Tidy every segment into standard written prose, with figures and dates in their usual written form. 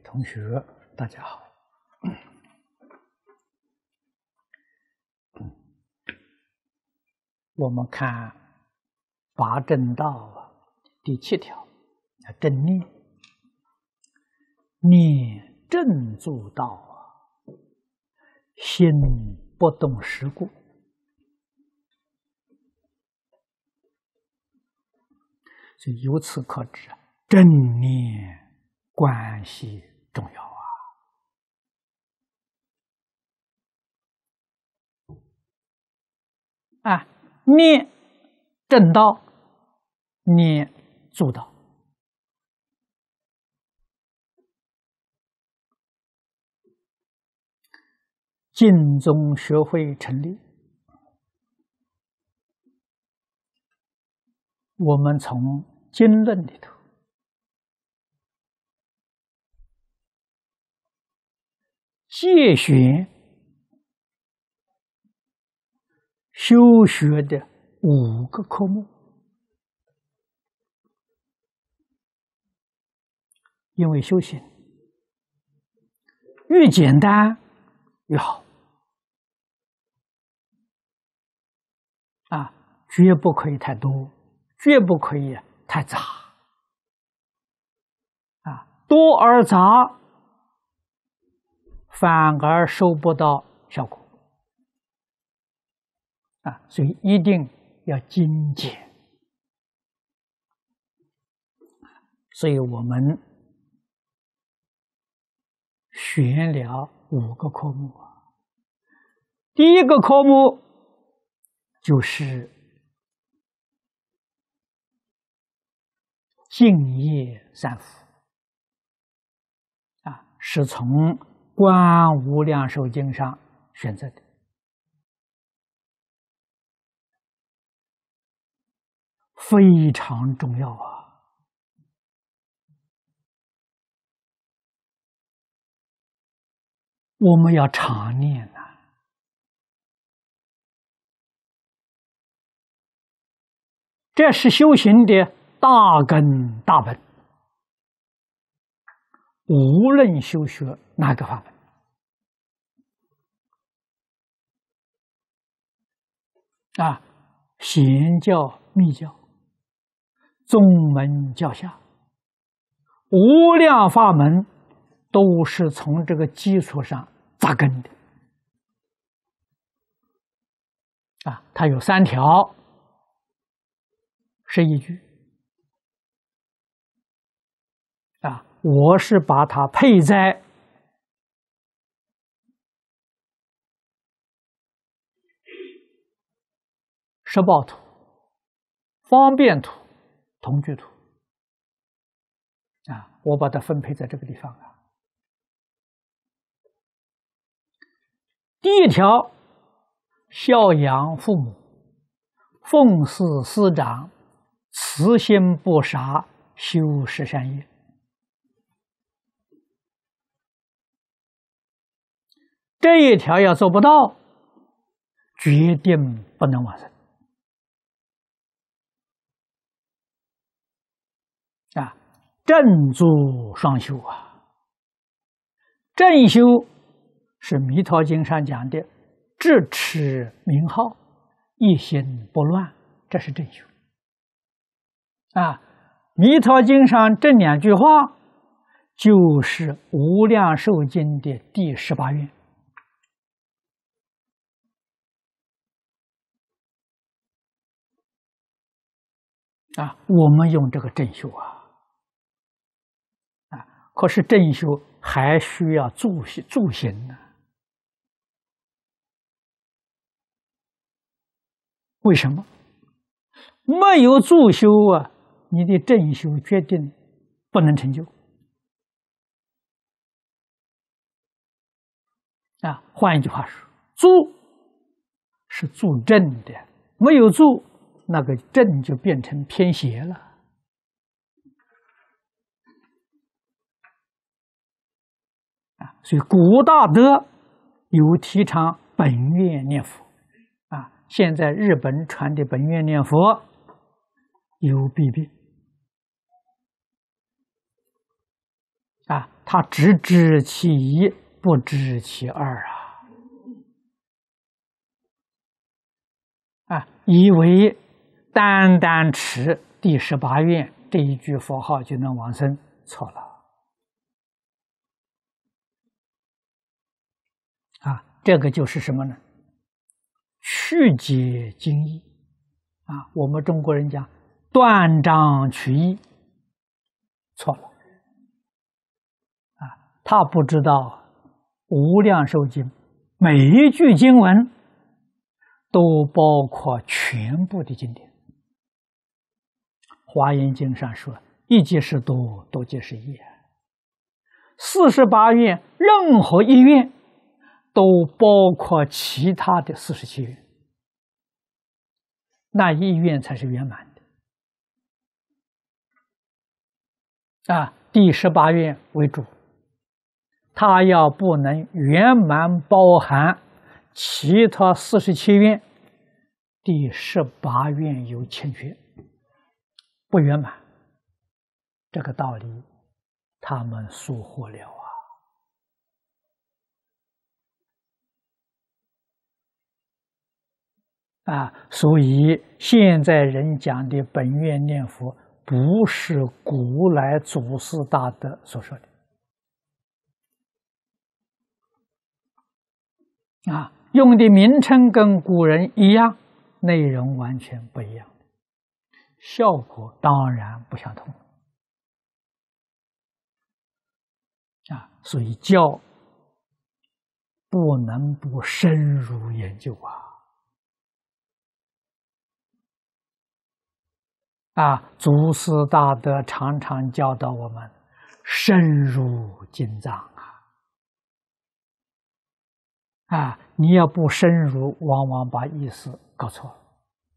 同学，大家好。我们看八正道第7条，正念，念正做道心不动识故。所以由此可知，正念关系重要念正道，念做道。净宗学会成立，我们从经论里头节选修学的5个科目，因为修行越简单越好绝不可以太多，绝不可以太杂多而杂反而收不到效果所以一定要精简。所以我们选了5个科目第1个科目就是净业三福是从《观无量寿经》上选择的，非常重要我们要常念这是修行的大根大本，无论修学哪个法门显教、密教、宗门教下，无量法门都是从这个基础上扎根的它有3条11句我是把它配在十报图、方便图、同居图我把它分配在这个地方第1条，孝养父母，奉事师长，慈心不杀，修十善业。这1条要做不到，决定不能往生正做双修正修是《弥陀经》上讲的智持名号，一心不乱，这是正修弥陀经》上这2句话就是《无量寿经》的第18愿我们用这个正修可是正修还需要助行为什么？没有助修你的正修决定不能成就换一句话说，助是助正的，没有助，那个正就变成偏邪了所以古大德有提倡本愿念佛现在日本传的本愿念佛有弊病他只知其一，不知其二以为单单持第18愿这一句佛号就能往生，错了。这个就是什么呢？曲解经义我们中国人讲断章取义，错了他不知道无量寿经每一句经文都包括全部的经典。华严经上说一即是多，多即是一，48愿任何一愿都包括其他的47愿，那一愿才是圆满的第18愿为主，它要不能圆满包含其他47愿，第18愿有欠缺，不圆满，这个道理他们疏忽了所以现在人讲的本愿念佛，不是古来祖师大德所说的用的名称跟古人一样，内容完全不一样，效果当然不相同所以教不能不深入研究祖师大德常常教导我们深入经藏你要不深入，往往把意思搞错了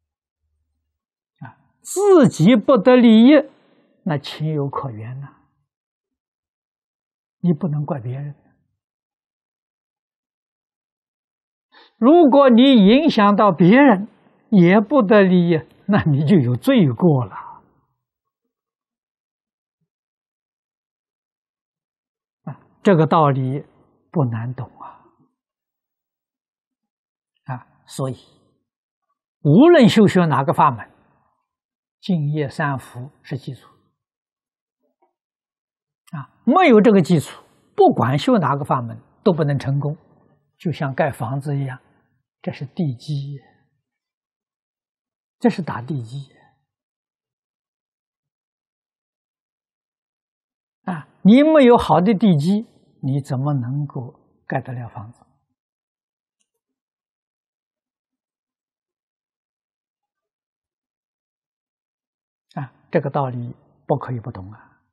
自己不得利益，那情有可原你不能怪别人。如果你影响到别人也不得利益，那你就有罪过了这个道理不难懂所以无论修学哪个法门，净业三福是基础没有这个基础，不管修哪个法门都不能成功，就像盖房子一样，这是地基，这是打地基你没有好的地基，你怎么能够盖得了房子这个道理不可以不懂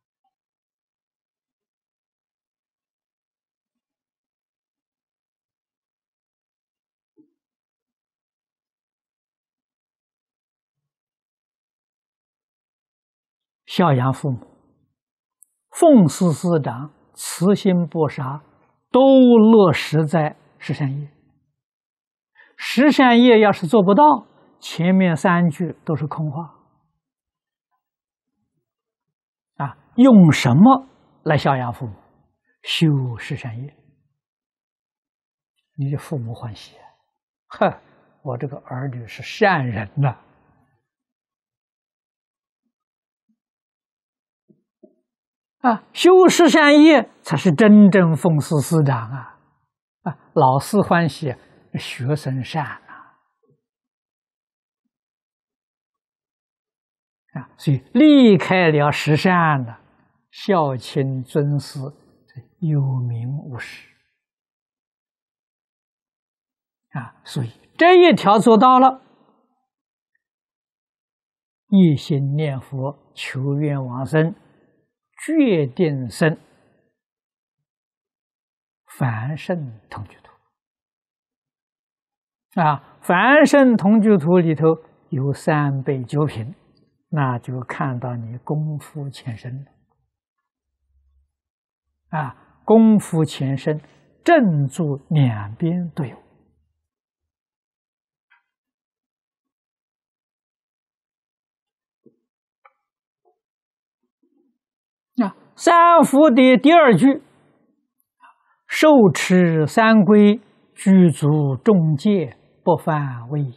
孝养父母，奉事师长，慈心不杀，都落实在十善业。十善业要是做不到，前面3句都是空话用什么来孝养父母？修十善业，你的父母欢喜我这个儿女是善人修十善业才是真正奉事师长老师欢喜，学生善所以离开了十善了，孝亲尊师有名无实所以这一条做到了，一心念佛求愿往生，决定生凡圣同居土凡圣同居土里头有3倍9品，那就看到你功夫浅深了功夫浅深，正住2边都有三福的第2句受持三规，具足众戒，不犯威仪。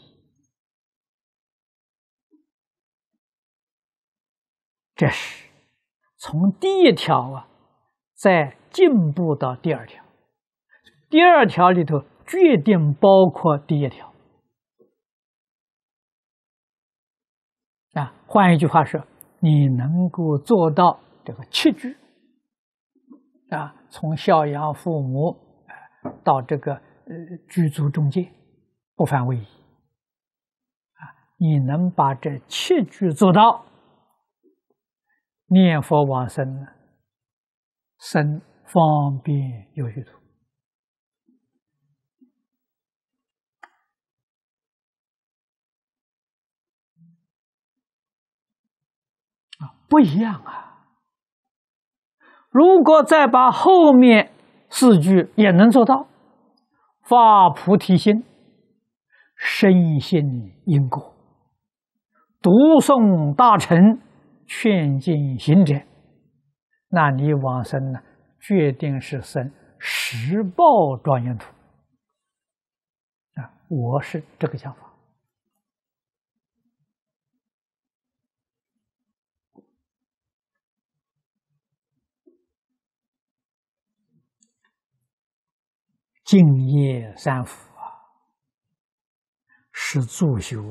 这是从第一条啊，再进步到第二条。第二条里头决定包括第一条。换一句话说，你能够做到这个7句从孝养父母到这个具足众戒，不犯威仪你能把这7句做到，念佛往生呢，生方便有余土不一样啊！如果再把后面4句也能做到，发菩提心，深信因果，读诵大乘，劝进行者，那你往生呢，决定是生十报庄严土我是这个想法。净业三福是助修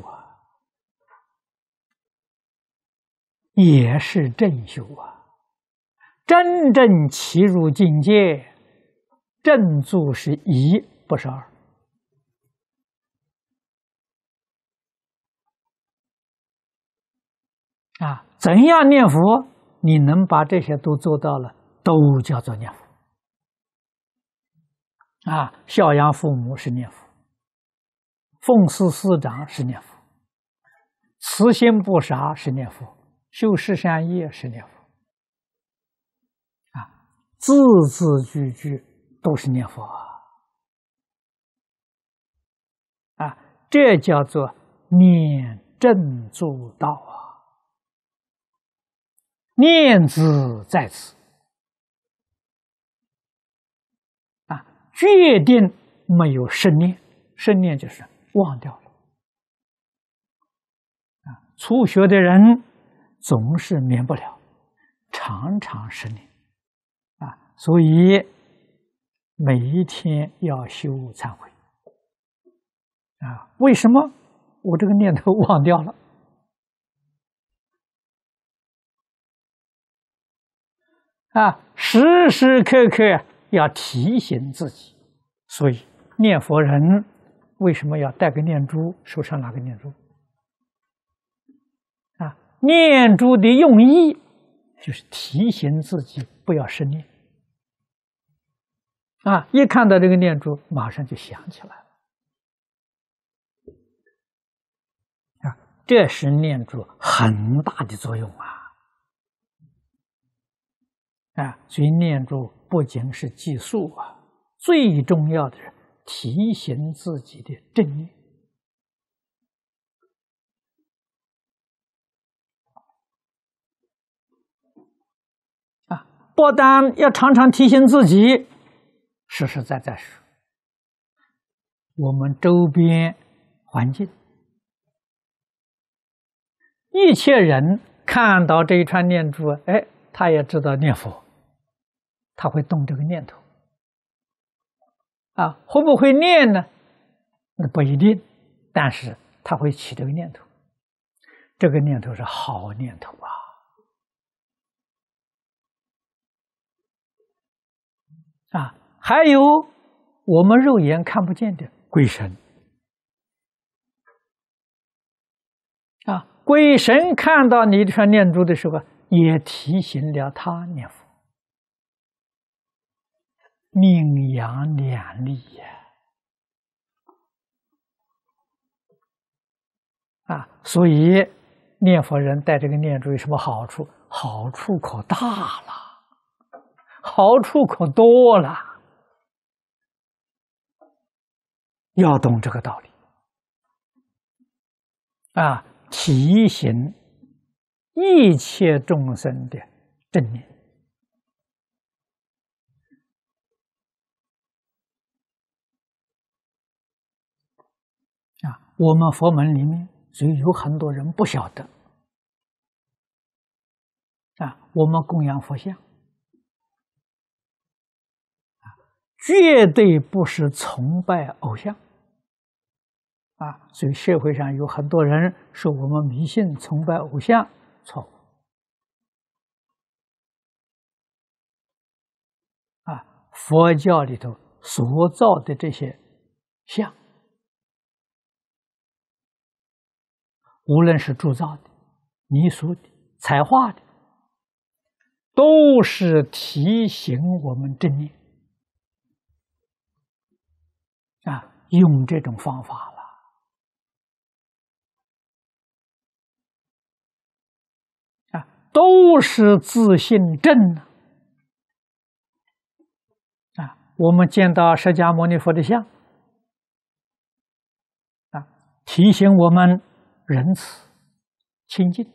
也是正修真正契入境界，正助是1，不是2怎样念佛，你能把这些都做到了，都叫做念佛孝养父母是念佛，奉事师长是念佛，慈心不杀是念佛，修十善业是念佛字字句句都是念佛这叫做念正助道念字在此决定没有生念，生念就是忘掉了初学的人总是免不了，常常生念所以每一天要修忏悔为什么我这个念头忘掉了时时刻刻要提醒自己。所以念佛人为什么要带个念珠，手上拿个念珠念珠的用意就是提醒自己不要生念一看到这个念珠马上就想起来了这是念珠很大的作用所以念珠不仅是计数最重要的是提醒自己的正念不但要常常提醒自己，实实在在是我们周边环境，一切人看到这一串念珠他也知道念佛，他会动这个念头会不会念呢？那不一定，但是他会起这个念头，这个念头是好念头还有我们肉眼看不见的鬼神鬼神看到你这串念珠的时候，也提醒了他念佛，命阳两利所以念佛人带这个念珠有什么好处？好处可大了，好处可多了。要懂这个道理提醒一切众生的正念我们佛门里面，所以有很多人不晓得我们供养佛像绝对不是崇拜偶像所以社会上有很多人说我们迷信崇拜偶像，错误佛教里头所造的这些像，无论是铸造的、泥塑的、彩画的，都是提醒我们正念用这种方法了都是自信正我们见到释迦牟尼佛的像提醒我们仁慈清净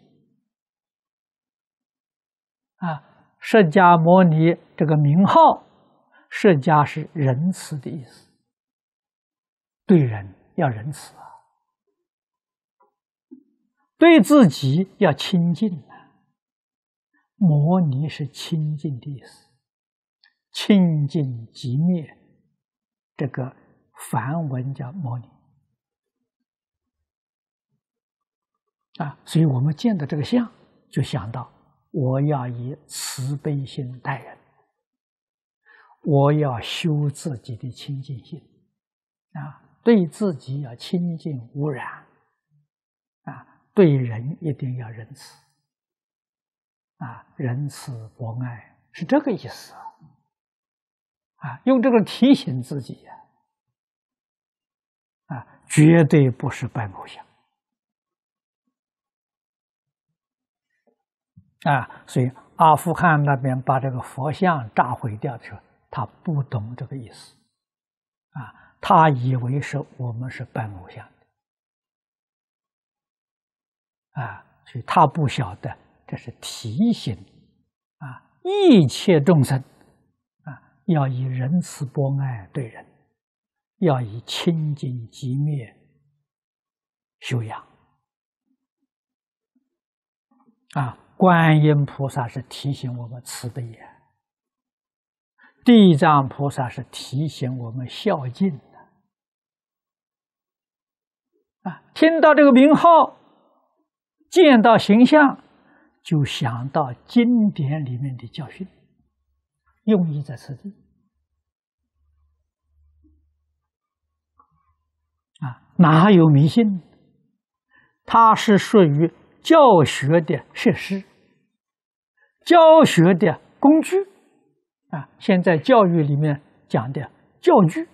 释迦牟尼这个名号，释迦是仁慈的意思，对人要仁慈对自己要清净摩尼是清净的意思，清净寂灭，这个梵文叫摩尼所以我们见到这个像，就想到我要以慈悲心待人，我要修自己的清净心对自己要清净无染对人一定要仁慈仁慈博爱是这个意思用这个提醒自己绝对不是拜偶像所以阿富汗那边把这个佛像炸毁掉的时候，他不懂这个意思他以为是我们是拜偶像的所以他不晓得这是提醒一切众生要以仁慈博爱对人，要以清净寂灭修养观音菩萨是提醒我们慈悲地藏菩萨是提醒我们孝敬听到这个名号，见到形象，就想到经典里面的教训，用意在此地哪有迷信？它是属于教学的设施，教学的工具现在教育里面讲的教具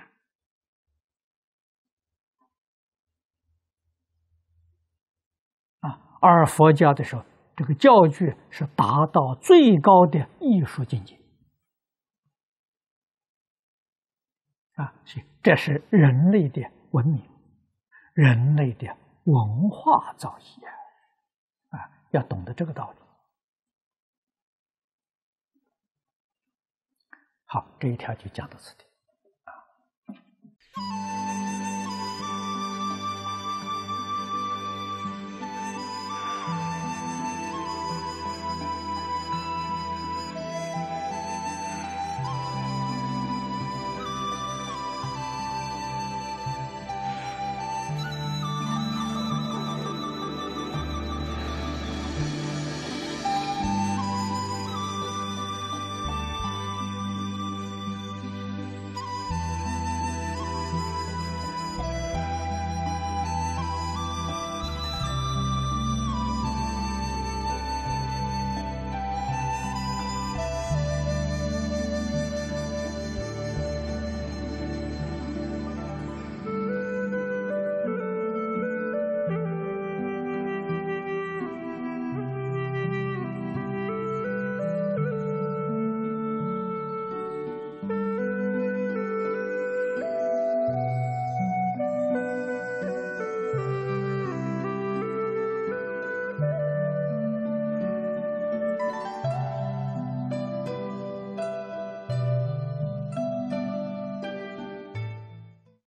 而佛教的时候，这个教具是达到最高的艺术境界所以这是人类的文明，人类的文化造诣要懂得这个道理。好，这一条就讲到此地